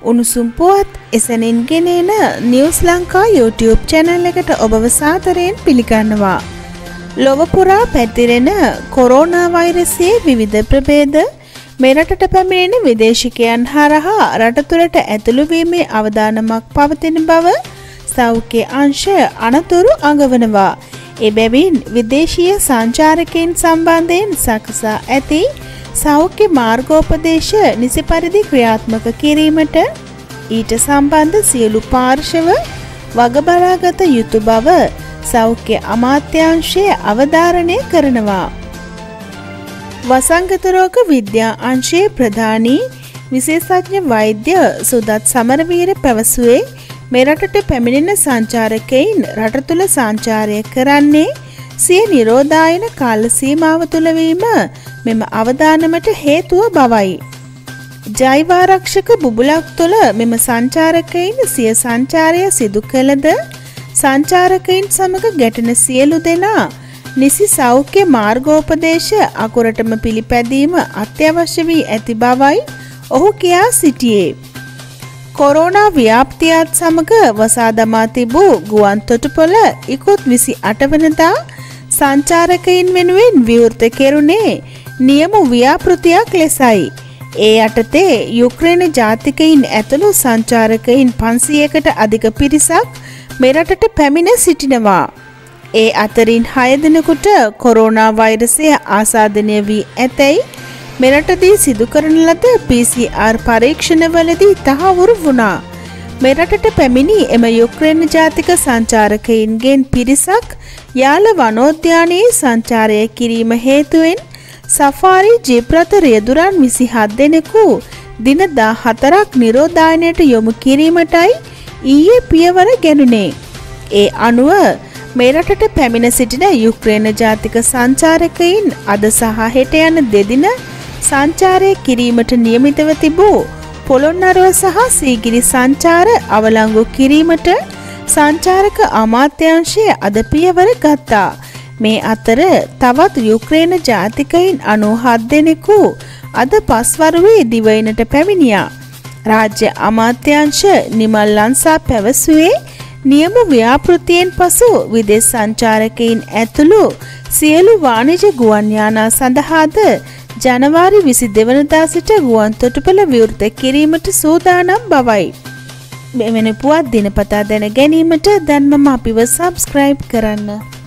උණුසුම් පුවත් එසැනින් ගෙනෙන නිවුස් ලංකා YouTube channel එකට ඔබව සාදරයෙන් පිළිගන්නවා. ලොව පුරා පැතිරෙන කොරෝනා වෛරසයේ විවිධ ප්‍රභේද මෙරටට පැමිණෙන විදේශිකයන් හරහා රට තුළට ඇතුළු වීමේ අවදානමක් පවතින බව සෞඛ්‍ය අංශය අනතුරු අඟවනවා. එබැවින් විදේශීය සංචාරකයන් සම්බන්ධයෙන් සකසා ඇති සෞඛ්‍ය මාර්ගෝපදේශ නිසි පරිදි ක්‍රියාත්මක කිරීමට ඊට සම්බන්ධ සියලු පාර්ශව වග බලාගත යුතු බව සෞඛ්‍ය අමාත්‍යාංශය අවධාරණය කරනවා. වසංගත රෝග විද්‍යා අංශයේ ප්‍රධානී විශේෂඥ වෛද්‍ය සුදත් සමරවීර පැවසුවේ මෙරටට පැමිණෙන සංචාරකයින් රට තුළ සංචාරය කරන්නේ සිය නිරෝධායන කාල සීමාව තුළ වීම මෙම අවදානමට හේතුව බවයි. ජෛවාරක්ෂක බුබුලක් තුළ මෙම සංචාරකයින් සිය සංචාරය සිදු කළද සංචාරකයින් සමග ගැටෙන සියලු දෙනා නිසි සෞඛ්‍ය මාර්ගෝපදේශ අකුරටම පිළිපැදීම අත්‍යවශ්‍ය වී ඇති බවයි ඔහු කියා සිටියේ. කොරෝනා ව්‍යාප්තියත් සමග වසා දමා තිබූ ගුවන් තොටුපොළ ඉකුත් 28 වනදා සංචාරකයින් වෙනුවෙන් විවෘත කෙරුණේ නියම ව්‍යාපෘතියක් ලෙසයි. ඒ යටතේ යුක්‍රේන ජාතිකයින් ඇතුළු සංචාරකයින් 500කට අධික පිරිසක් මෙරටට පැමිණ සිටිනවා. ඒ අතරින් 6 දෙනෙකුට කොරෝනා වෛරසය ආසාදනය වී ඇතැයි මෙරටදී සිදු කරන ලද PCR පරීක්ෂණවලදී තහවුරු වුණා. මෙරටට පැමිණි එම යුක්‍රේන ජාතික සංචාරකයින්ගෙන් පිරිසක් යාල වනෝද්‍යානයේ සංචාරය කිරීම හේතුවෙන් සෆාරි ජීප් රථ රියදුරන් 27 දෙනෙකු දින 14ක් නිරෝධායනයට යොමු කිරීමටයි ඊයේ පියවර ගැනුණේ. ඒ අනුව මෙරටට පැමිණ සිටින යුක්‍රේන ජාතික සංචාරකයින් අද සහ හෙට යන දෙදින සංචාරය කිරීමට නියමිතව තිබූ පොළොන්නරුව සහ සීගිරි සංචාර අවලංගු කිරීමට සංචාරක අමාත්‍යාංශය අද පියවර ගත්තා. මේ අතර තවත් යුක්‍රේන ජාතිකයින් 97 දෙනෙකු අද පස්වරුවේ දිවයිනට පැමිණියා. රාජ්‍ය අමාත්‍යාංශ නිමල් ලන්සා පැවසුවේ නියම ව්‍යාපෘතියෙන් පසු විදේශ සංචාරකයින් ඇතුළු සියලු වාණිජ ගුවන් යානා සඳහාද ජනවාරි 22 වනදා සිට ගුවන් තොටුපොළ විවෘත කිරීමට සූදානම් බවයි. මෙවැනි පුවත් දිනපතා දැන ගැනීමට දැන්මම අපිව සබ්ස්ක්‍රයිබ් කරන්න.